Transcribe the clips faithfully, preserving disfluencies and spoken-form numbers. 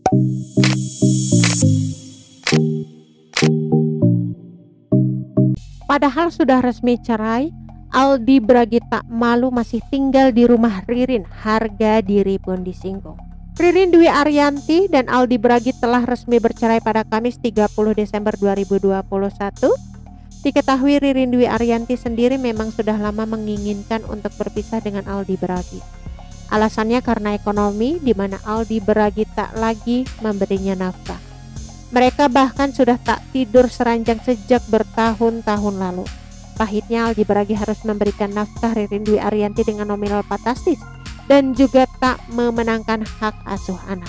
Padahal sudah resmi cerai, Aldi Bragi tak malu masih tinggal di rumah Ririn, harga diri pun disinggung. Ririn Dwi Ariyanti dan Aldi Bragi telah resmi bercerai pada Kamis tiga puluh Desember dua ribu dua puluh satu. Diketahui Ririn Dwi Ariyanti sendiri memang sudah lama menginginkan untuk berpisah dengan Aldi Bragi. Alasannya karena ekonomi, di mana Aldi Bragi tak lagi memberinya nafkah. Mereka bahkan sudah tak tidur seranjang sejak bertahun-tahun lalu. Pahitnya Aldi Bragi harus memberikan nafkah Ririn Dwi Ariyanti dengan nominal fantastis dan juga tak memenangkan hak asuh anak.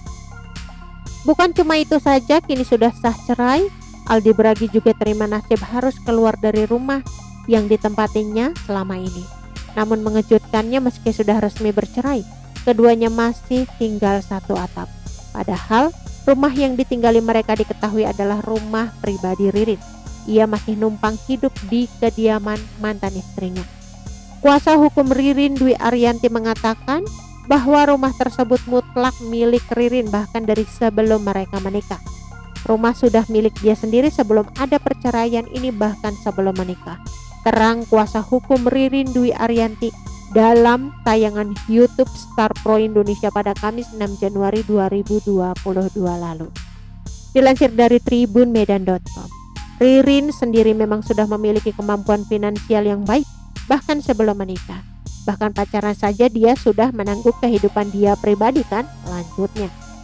Bukan cuma itu saja, kini sudah sah cerai, Aldi Bragi juga terima nasib harus keluar dari rumah yang ditempatinya selama ini. Namun mengejutkannya, meski sudah resmi bercerai, keduanya masih tinggal satu atap. Padahal rumah yang ditinggali mereka diketahui adalah rumah pribadi Ririn. Ia masih numpang hidup di kediaman mantan istrinya. Kuasa hukum Ririn Dwi Ariyanti mengatakan bahwa rumah tersebut mutlak milik Ririn bahkan dari sebelum mereka menikah. Rumah sudah milik dia sendiri sebelum ada perceraian ini, bahkan sebelum menikah, terang kuasa hukum Ririn Dwi Ariyanti dalam tayangan YouTube Star Pro Indonesia pada Kamis enam Januari dua ribu dua puluh dua lalu. Dilansir dari tribun medan titik com, Ririn sendiri memang sudah memiliki kemampuan finansial yang baik bahkan sebelum menikah. Bahkan pacaran saja dia sudah menanggung kehidupan dia pribadi kan, lanjutnya.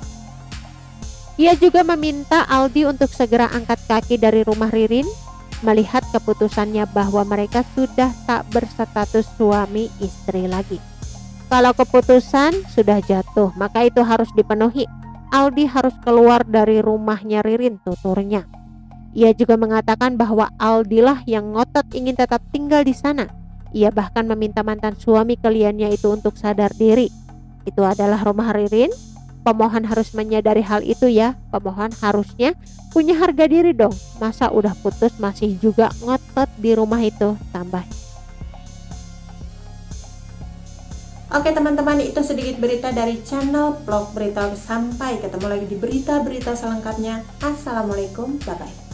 Ia juga meminta Aldi untuk segera angkat kaki dari rumah Ririn, melihat keputusannya bahwa mereka sudah tak berstatus suami istri lagi. Kalau keputusan sudah jatuh, maka itu harus dipenuhi. Aldi harus keluar dari rumahnya Ririn, tuturnya. Ia juga mengatakan bahwa Aldi lah yang ngotot ingin tetap tinggal di sana. Ia bahkan meminta mantan suami kliennya itu untuk sadar diri. Itu adalah rumah Ririn. Pemohon harus menyadari hal itu ya. Pemohon harusnya punya harga diri dong. Masa udah putus masih juga ngotot di rumah itu, tambah. Oke teman-teman, itu sedikit berita dari channel Vlog Berita. Sampai ketemu lagi di berita-berita selengkapnya. Assalamualaikum, bye-bye.